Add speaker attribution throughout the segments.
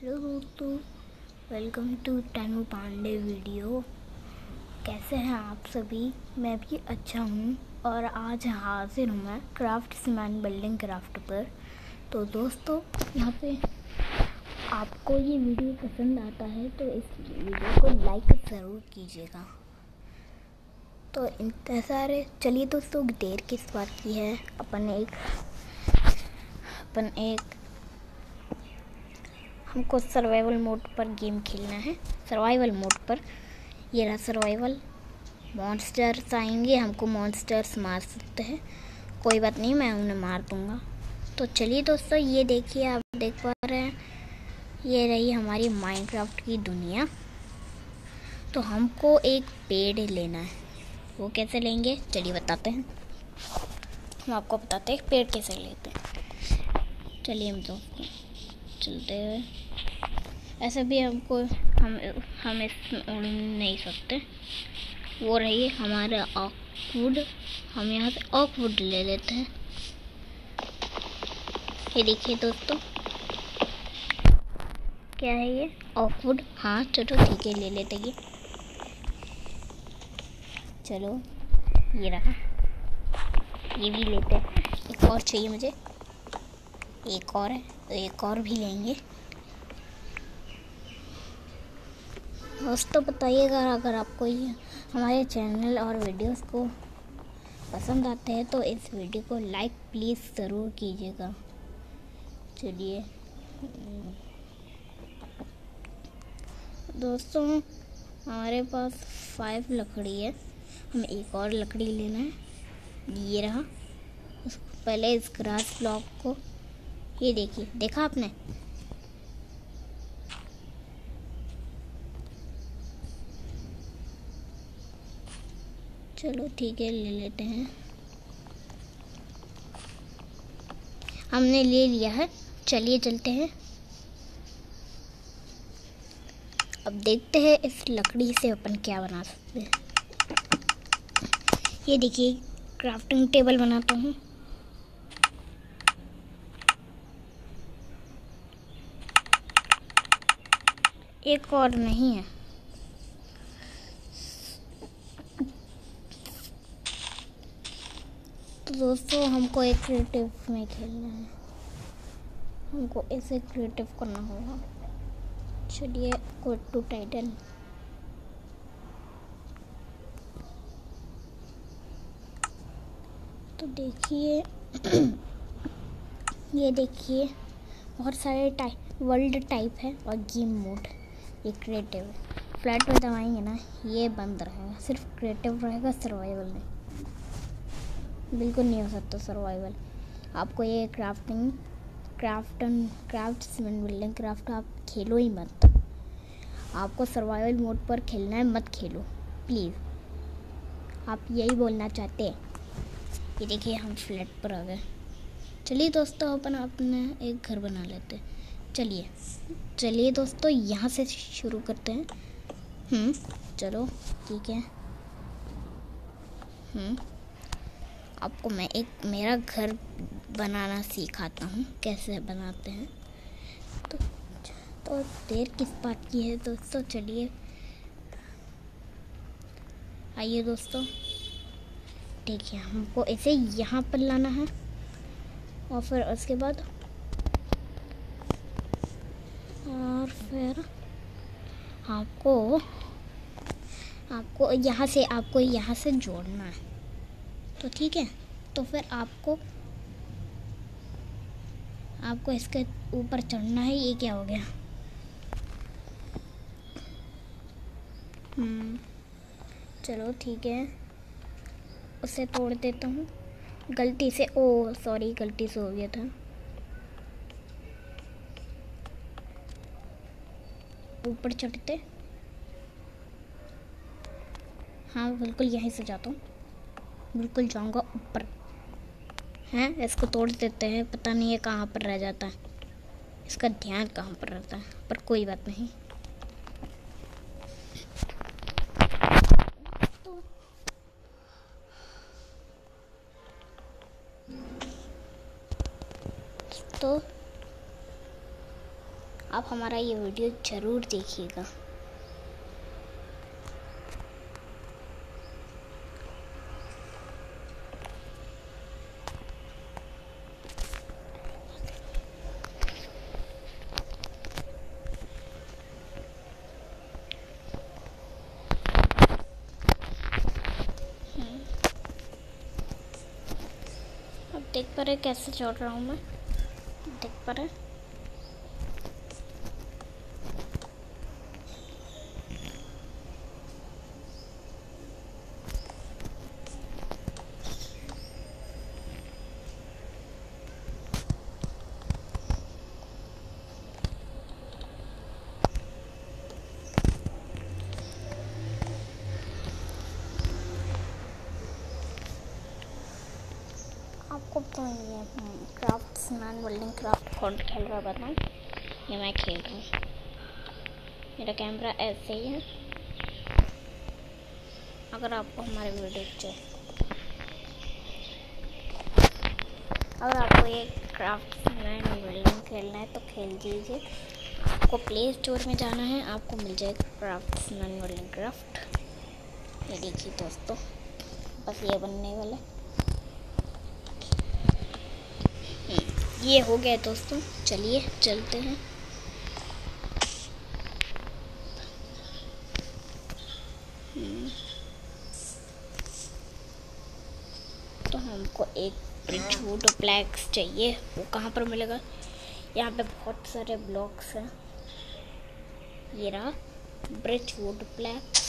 Speaker 1: Hello दोस्तों, welcome to Tanu Pandey video. कैसे हैं आप सभी? मैं भी अच्छा हूँ और आज हाजिर हूँ मैं क्राफ्ट्समैन बिल्डिंग क्राफ्ट पर। तो दोस्तों, यहाँ पे आपको ये वीडियो पसंद आता है तो इस वीडियो को लाइक ज़रूर कीजिएगा। तो इतने सारे, चलिए दोस्तों, देर किस बात की है। अपन एक हमको सर्वाइवल मोड पर गेम खेलना है। सर्वाइवल मोड पर ये रहा सर्वाइवल। मॉन्स्टर्स आएंगे, हमको मॉन्स्टर्स मार सकते हैं, कोई बात नहीं, मैं उन्हें मार दूंगा। तो चलिए दोस्तों, ये देखिए, आप देख पा रहे हैं, ये रही हमारी माइनक्राफ्ट की दुनिया। तो हमको एक पेड़ लेना है। वो कैसे लेंगे, चलिए बताते हैं। हम आपको बताते हैं पेड़ कैसे लेते हैं। चलिए हम दोस्तों चलते हुए, ऐसे भी हमको हम इसमें उड़ नहीं सकते। वो रही हमारा ऑकवुड, हम यहाँ से ऑकवुड ले लेते हैं। ये देखिए दोस्तों, क्या है ये ऑकवुड। हाँ चलो ठीक है, ले लेते ये। चलो ये रहा, ये भी लेते हैं। एक और चाहिए मुझे, एक और है तो एक और भी लेंगे। दोस्तों बताइएगा अगर आपको ये हमारे चैनल और वीडियोस को पसंद आते हैं तो इस वीडियो को लाइक प्लीज़ ज़रूर कीजिएगा। चलिए दोस्तों, हमारे पास 5 लकड़ी है, हमें एक और लकड़ी लेना है। ये रहा, पहले इस ग्रास ब्लॉक को, ये देखिए, देखा आपने, चलो ठीक है, ले लेते हैं। हमने ले लिया है, चलिए चलते हैं। अब देखते हैं इस लकड़ी से अपन क्या बना सकते हैं। ये देखिए, क्राफ्टिंग टेबल बनाता हूँ। एक और नहीं है, तो दोस्तों हमको एक क्रिएटिव में खेलना है, हमको ऐसे क्रिएटिव करना होगा। चलिए गो टू टाइटल। तो देखिए ये देखिए, बहुत सारे टाइप, वर्ल्ड टाइप है और गेम मोड। ये क्रिएटिव है, फ्लैट में दबाएंगे ना ये बंद रहेगा, सिर्फ क्रिएटिव रहेगा, सर्वाइवल में बिल्कुल नहीं हो सकता सर्वाइवल। आपको ये क्राफ्ट्समैन बिल्डिंग क्राफ्ट आप खेलो ही मत। आपको सर्वाइवल मोड पर खेलना है, मत खेलो प्लीज़। आप यही बोलना चाहते हैं। ये देखिए, हम फ्लैट पर आ गए। चलिए दोस्तों, अपन अपना एक घर बना लेते हैं। चलिए दोस्तों, यहाँ से शुरू करते हैं। चलो ठीक है। आपको मैं एक मेरा घर बनाना सिखाता हूँ, कैसे बनाते हैं। तो देर किस बात की है दोस्तों, चलिए आइए दोस्तों। देखिए, हमको इसे यहाँ पर लाना है और फिर उसके बाद आपको यहाँ से जोड़ना है। तो ठीक है, तो फिर आपको इसके ऊपर चढ़ना है। ये क्या हो गया? चलो ठीक है, उसे तोड़ देता हूँ गलती से। सॉरी, गलती से हो गया था। ऊपर चढ़ते, हाँ बिल्कुल यहीं से जाता हूँ, बिल्कुल जाऊँगा ऊपर। हैं, इसको तोड़ देते हैं, पता नहीं है कहाँ पर रह जाता है, इसका ध्यान कहाँ पर रहता है, पर कोई बात नहीं। तो आप हमारा ये वीडियो ज़रूर देखिएगा। अब देख पा रहे कैसे चढ़ रहा हूँ मैं, देख पा रहे। आपको तो ये क्राफ्ट्समैन वर्ल्डिंग क्राफ्ट कौन खेल रहा है बताऊँ? ये मैं खेल रहा हूँ। मेरा कैमरा ऐसे ही है। अगर आपको हमारे वीडियो अगर आपको ये क्राफ्ट्समैन वर्ल्डिंग खेलना है तो खेल दीजिए। आपको प्ले स्टोर में जाना है, आपको मिल जाएगा क्राफ्ट्समैन वर्ल्डिंग क्राफ्ट। ये देखिए दोस्तों, बस ये बनने वाला है। ये हो गया दोस्तों, चलिए चलते हैं। तो हमको एक ब्रिजवुड प्लैक्स चाहिए, वो कहाँ पर मिलेगा? यहाँ पे बहुत सारे ब्लॉक्स हैं। ये रहा ब्रिजवुड प्लैक्स।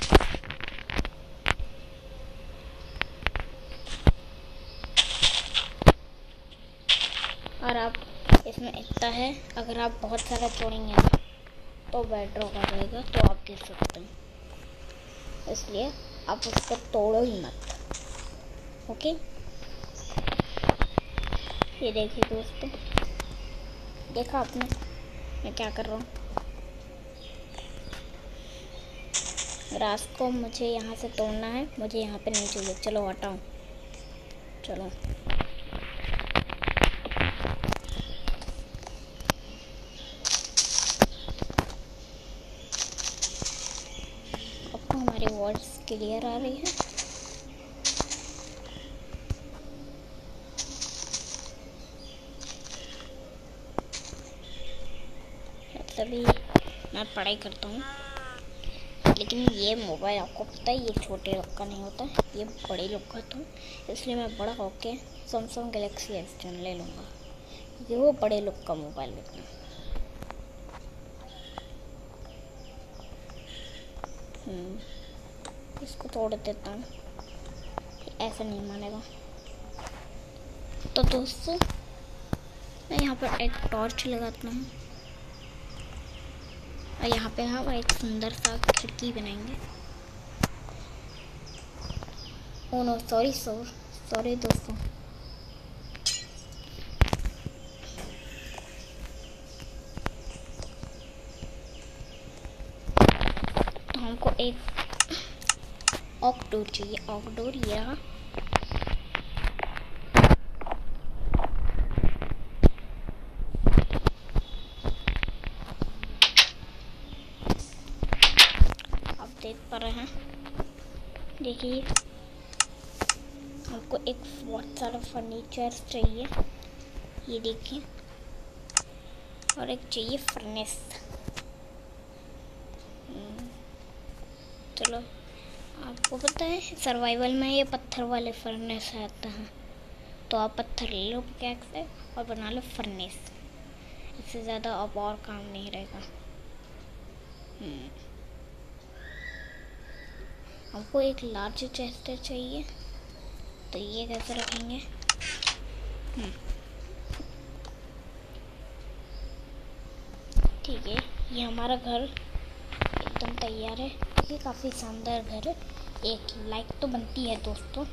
Speaker 1: और आप इसमें इतना है, अगर आप बहुत सारा तोड़ेंगे ना तो बेडरॉक आ जाएगा, तो आप गिर सकते हैं। इसलिए आप उसको तोड़ो ही मत, ओके? ये देखिए दोस्तों, देखा आपने मैं क्या कर रहा हूँ? ग्रास को मुझे यहाँ से तोड़ना है, मुझे यहाँ पे नहीं चाहिए। चलो हटाओ, चलो। आपको हमारी वर्ड्स क्लियर आ रही है? तभी मैं पढ़ाई करता हूँ, लेकिन ये मोबाइल आपको पता है ये छोटे लोग का नहीं होता, ये बड़े लोग का होता है। इसलिए मैं बड़ा होके सैमसंग गैलेक्सी S10 ले लूँगा, क्योंकि वो बड़े लोग का मोबाइल होता है। इसको तोड़ देता हूँ, ऐसा नहीं मानेगा। तो दोस्तों मैं यहाँ पर एक टॉर्च लगाता हूँ और यहाँ पे हम एक सुंदर सा खिड़की बनाएंगे। ओह नो, सॉरी दोस्तों। तो हमको एक ऑक डोर चाहिए, ऑक डोर ये रहा। आप देख पा रहे हैं, देखिए हमको एक बहुत सारा फर्नीचर चाहिए, ये देखिए, और एक चाहिए फर्नेस। चलो, आपको पता है सर्वाइवल में ये पत्थर वाले फर्नेस आते हैं, तो आप पत्थर ले लो पिकैक्स से और बना लो फर्नेस। इससे ज़्यादा अब और काम नहीं रहेगा। हमको एक लार्ज चेस्ट चाहिए, तो ये कैसे रखेंगे? ठीक है, ये हमारा घर एकदम तैयार है। ये काफ़ी शानदार घर है। एक लाइक तो बनती है दोस्तों।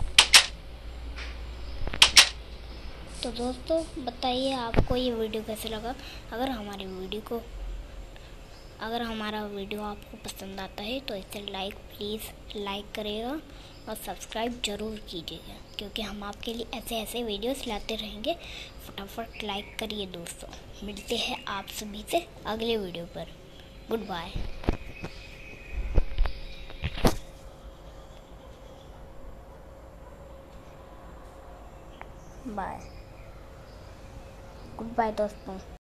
Speaker 1: तो दोस्तों बताइए आपको ये वीडियो कैसे लगा। अगर हमारा वीडियो आपको पसंद आता है तो इसे प्लीज़ लाइक करिएगा और सब्सक्राइब ज़रूर कीजिएगा, क्योंकि हम आपके लिए ऐसे वीडियोस लाते रहेंगे। फटाफट लाइक करिए दोस्तों। मिलते हैं आप सभी से अगले वीडियो पर। Goodbye. Bye. Goodbye दोस्तों।